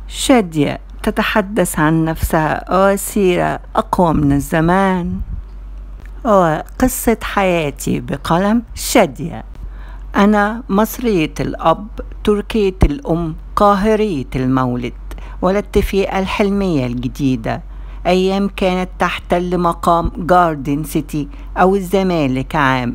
شادية تتحدث عن نفسها وسيرة أقوى من الزمان. وقصة حياتي بقلم شادية. أنا مصرية الأب، تركية الأم، قاهرية المولد. ولدت في الحلمية الجديدة، أيام كانت تحتل مقام جاردن سيتي أو الزمالك عام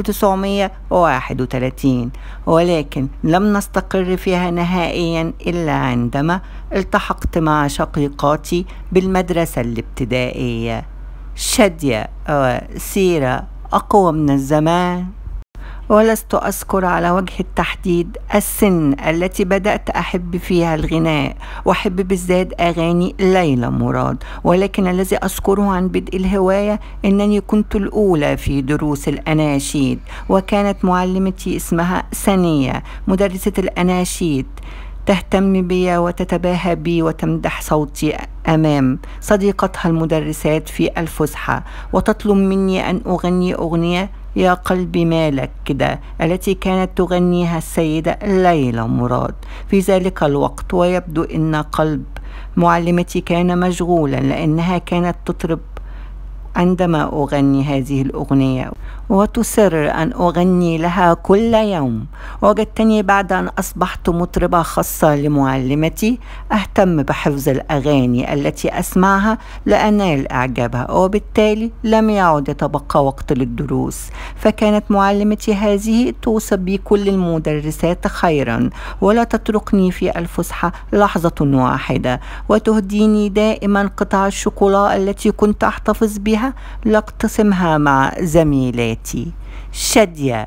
1931، ولكن لم نستقر فيها نهائيا إلا عندما التحقت مع شقيقاتي بالمدرسة الابتدائية. شادية وسيرة أقوى من الزمان. ولست أذكر على وجه التحديد السن التي بدأت أحب فيها الغناء، وأحب بالذات أغاني ليلى مراد، ولكن الذي أذكره عن بدء الهواية أنني كنت الأولى في دروس الأناشيد، وكانت معلمتي اسمها سنية مدرسة الأناشيد، تهتم بي وتتباهى بي وتمدح صوتي أمام صديقتها المدرسات في الفسحة، وتطلب مني أن أغني أغنية يا قلبي مالك كده التي كانت تغنيها السيدة ليلى مراد في ذلك الوقت. ويبدو أن قلب معلمتي كان مشغولا، لأنها كانت تطرب عندما أغني هذه الأغنية وتصر أن أغني لها كل يوم. وجدتني بعد أن أصبحت مطربة خاصة لمعلمتي أهتم بحفظ الأغاني التي أسمعها لأنال إعجابها، وبالتالي لم يعد يتبقى وقت للدروس. فكانت معلمتي هذه توصي بي كل المدرسات خيرا، ولا تتركني في الفسحة لحظة واحدة، وتهديني دائما قطع الشوكولا التي كنت أحتفظ بها لاقتسمها مع زميلاتي. شادية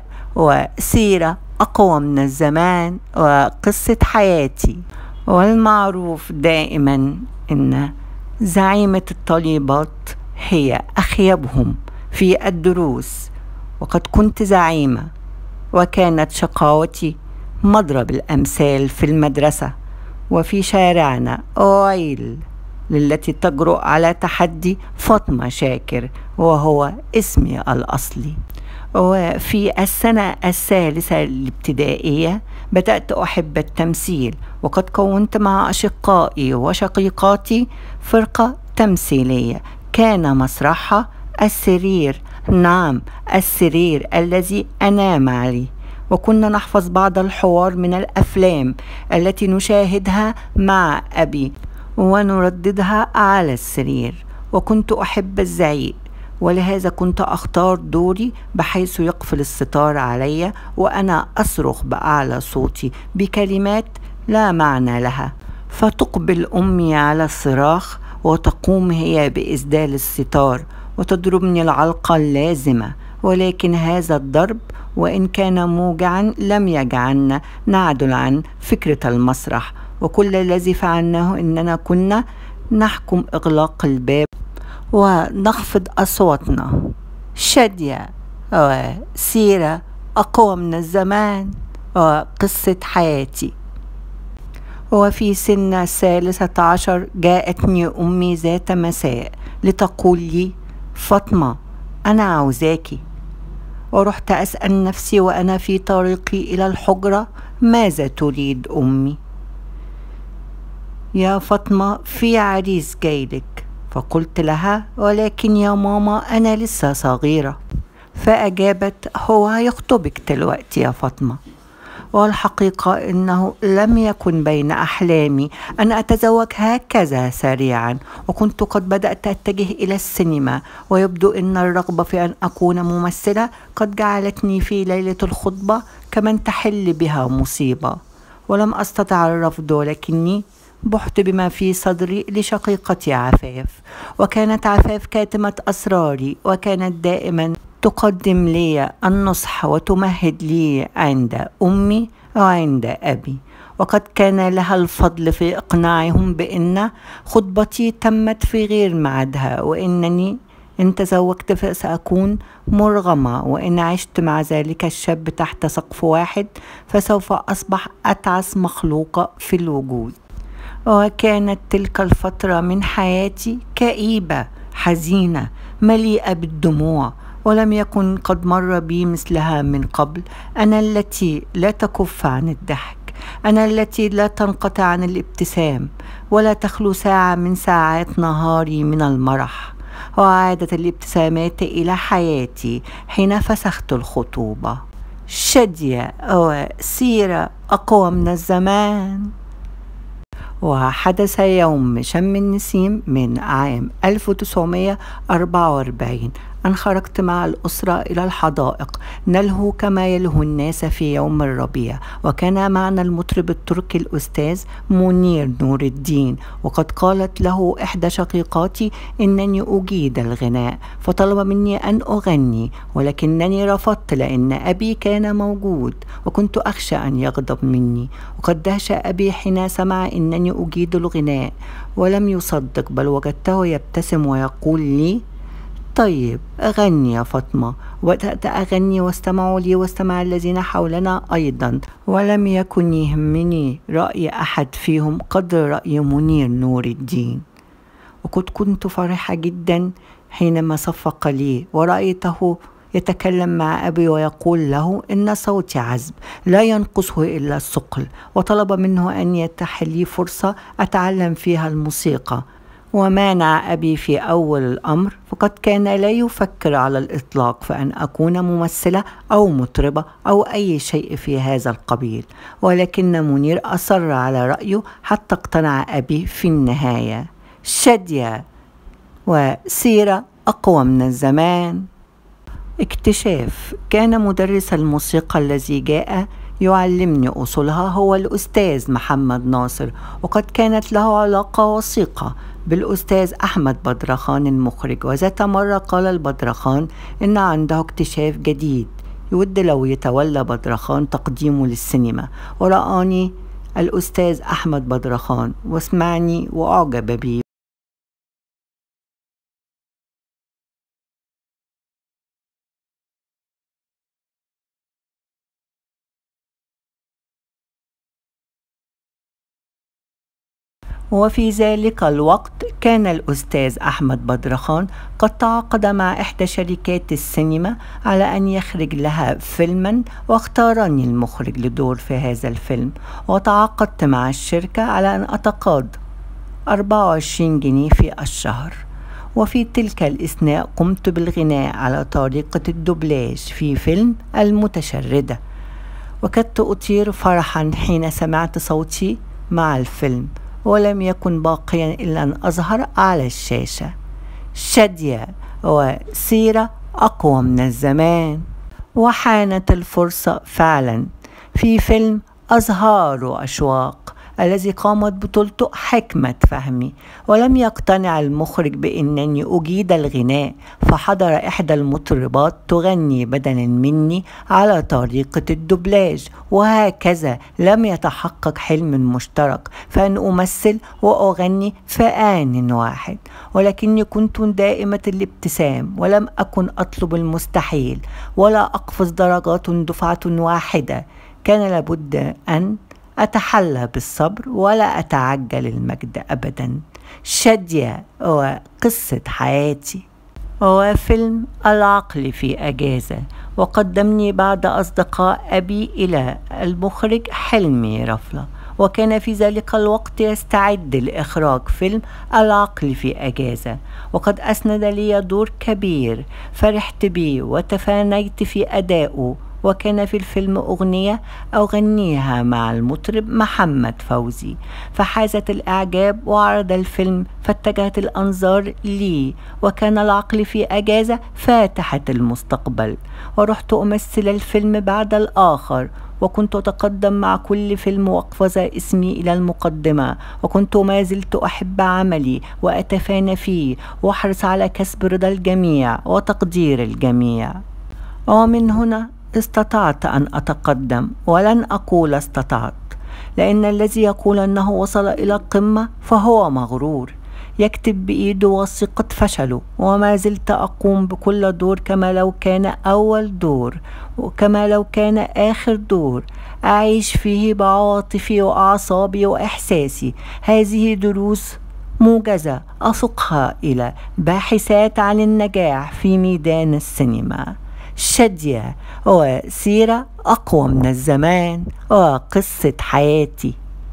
وسيرة أقوى من الزمان وقصة حياتي. والمعروف دائما أن زعيمة الطالبات هي أخيبهم في الدروس، وقد كنت زعيمة، وكانت شقاوتي مضرب الأمثال في المدرسة وفي شارعنا. ويل للتي تجرؤ على تحدي فاطمة شاكر، وهو اسمي الأصلي. وفي السنة الثالثة الابتدائية بدأت أحب التمثيل، وقد كونت مع أشقائي وشقيقاتي فرقة تمثيلية كان مسرحها السرير، نعم السرير الذي أنام عليه. وكنا نحفظ بعض الحوار من الأفلام التي نشاهدها مع أبي ونرددها على السرير. وكنت أحب الزعيق، ولهذا كنت أختار دوري بحيث يقفل الستار علي وأنا أصرخ بأعلى صوتي بكلمات لا معنى لها، فتقبل أمي على الصراخ وتقوم هي بإسدال الستار وتضربني العلقة اللازمة. ولكن هذا الضرب وإن كان موجعا لم يجعلنا نعدل عن فكرة المسرح، وكل الذي فعلناه إننا كنا نحكم إغلاق الباب ونخفض أصواتنا. شادية وسيرة أقوى من الزمان وقصة حياتي. وفي سن 13 جاءتني أمي ذات مساء لتقول لي فاطمة أنا عاوزاكي. ورحت أسأل نفسي وأنا في طريقي إلى الحجرة ماذا تريد أمي؟ يا فاطمة في عريس جايلك. فقلت لها ولكن يا ماما أنا لسه صغيرة. فأجابت هو هيخطبك دلوقتي يا فاطمة. والحقيقة إنه لم يكن بين أحلامي أن أتزوج هكذا سريعا، وكنت قد بدأت أتجه إلى السينما، ويبدو أن الرغبة في أن أكون ممثلة قد جعلتني في ليلة الخطبة كمن تحل بها مصيبة. ولم أستطع الرفض، ولكني بحت بما في صدري لشقيقتي عفاف، وكانت عفاف كاتمة أسراري، وكانت دائما تقدم لي النصح وتمهد لي عند أمي وعند أبي، وقد كان لها الفضل في إقناعهم بأن خطبتي تمت في غير ميعادها، وإنني إن تزوجت فسأكون مرغمة، وإن عشت مع ذلك الشاب تحت سقف واحد فسوف أصبح أتعس مخلوقة في الوجود. وكانت تلك الفترة من حياتي كئيبة حزينة مليئة بالدموع، ولم يكن قد مر بي مثلها من قبل. أنا التي لا تكف عن الضحك، أنا التي لا تنقطع عن الابتسام ولا تخلو ساعة من ساعات نهاري من المرح. وعادت الابتسامات إلى حياتي حين فسخت الخطوبة. شادية وسيرة أقوى من الزمان. وحدث يوم شم النسيم من عام 1944 أن خرجت مع الأسرة إلى الحدائق نلهو كما يلهو الناس في يوم الربيع، وكان معنا المطرب التركي الأستاذ منير نور الدين، وقد قالت له إحدى شقيقاتي إنني أجيد الغناء، فطلب مني أن أغني، ولكنني رفضت لأن أبي كان موجود وكنت أخشى أن يغضب مني. وقد دهش أبي حين سمع إنني أجيد الغناء ولم يصدق، بل وجدته يبتسم ويقول لي: طيب أغني يا فاطمة. وبدأت أغني واستمعوا لي واستمع الذين حولنا أيضا، ولم يكن يهمني رأي أحد فيهم قدر رأي منير نور الدين. وقد كنت فرحة جدا حينما صفق لي ورأيته يتكلم مع أبي ويقول له إن صوتي عذب لا ينقصه إلا الثقل، وطلب منه أن يتاح لي فرصة أتعلم فيها الموسيقى. ومانع أبي في أول الأمر، فقد كان لا يفكر على الإطلاق في أن أكون ممثلة أو مطربة أو أي شيء في هذا القبيل، ولكن منير أصر على رأيه حتى اقتنع أبي في النهاية. شادية وسيرة أقوى من الزمان. اكتشاف: كان مدرس الموسيقى الذي جاء يعلمني أصولها هو الأستاذ محمد ناصر، وقد كانت له علاقة وثيقة بالأستاذ أحمد بدرخان المخرج. وذات مرة قال البدرخان إن عنده اكتشاف جديد يود لو يتولى بدرخان تقديمه للسينما، ورآني الأستاذ أحمد بدرخان واسمعني وأعجب بي. وفي ذلك الوقت كان الأستاذ أحمد بدرخان قد تعاقد مع إحدى شركات السينما على أن يخرج لها فيلما، واختارني المخرج لدور في هذا الفيلم، وتعاقدت مع الشركة على أن أتقاضى 24 جنيه في الشهر. وفي تلك الأثناء قمت بالغناء على طريقة الدوبلاج في فيلم المتشردة، وكدت أطير فرحا حين سمعت صوتي مع الفيلم، ولم يكن باقيا إلا أن أظهر على الشاشة. شادية وسيرة أقوى من الزمان. وحانت الفرصة فعلا في فيلم أزهار وأشواق الذي قامت بطولته حكمة فهمي، ولم يقتنع المخرج بأنني أجيد الغناء، فحضر إحدى المطربات تغني بدلا مني على طريقة الدوبلاج، وهكذا لم يتحقق حلم مشترك فأن أمثل وأغني في آن واحد. ولكني كنت دائمة الابتسام، ولم أكن أطلب المستحيل ولا أقفز درجات دفعة واحدة. كان لابد أن أتحلى بالصبر ولا أتعجل المجد أبدا. شادية وقصة حياتي. وفيلم العقل في أجازة، وقدمني بعض أصدقاء أبي إلى المخرج حلمي رفلة، وكان في ذلك الوقت يستعد لإخراج فيلم العقل في أجازة، وقد أسند لي دور كبير فرحت به وتفانيت في أدائه. وكان في الفيلم أغنية أغنيها مع المطرب محمد فوزي، فحازت الإعجاب وعرض الفيلم فاتجهت الأنظار لي، وكان العقل في أجازة فاتحة المستقبل، ورحت أمثل الفيلم بعد الآخر، وكنت أتقدم مع كل فيلم وأقفز اسمي إلى المقدمة، وكنت ما زلت أحب عملي وأتفانى فيه وأحرص على كسب رضا الجميع وتقدير الجميع. ومن هنا استطعت أن أتقدم، ولن أقول استطعت، لأن الذي يقول أنه وصل إلى القمة فهو مغرور، يكتب بإيده وثيقة فشله. وما زلت أقوم بكل دور كما لو كان أول دور، وكما لو كان آخر دور، أعيش فيه بعواطفي وأعصابي وإحساسي. هذه دروس موجزة أسوقها إلى باحثات عن النجاح في ميدان السينما. شادية، وسيرة أقوى من الزمان، وقصة حياتي.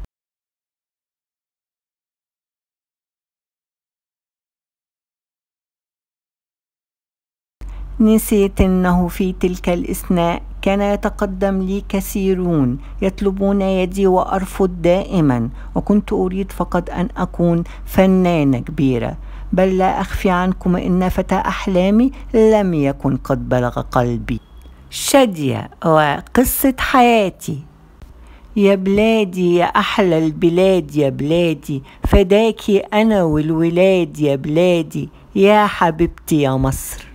نسيت أنه في تلك الأثناء كان يتقدم لي كثيرون يطلبون يدي وأرفض دائما، وكنت أريد فقط أن أكون فنانة كبيرة. بل لا أخفي عنكم أن فتى أحلامي لم يكن قد بلغ قلبي. شادية، وقصة حياتي. يا بلادي يا أحلى البلاد يا بلادي، فداكي أنا والولاد يا بلادي، يا حبيبتي يا مصر.